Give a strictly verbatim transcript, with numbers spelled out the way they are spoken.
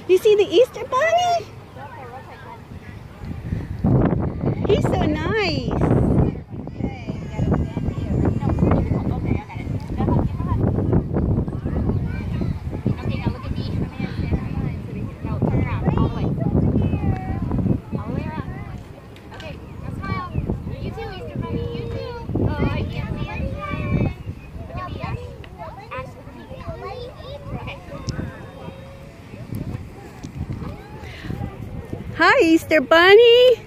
You see the Easter bunny? He's so nice. Hi, Easter bunny.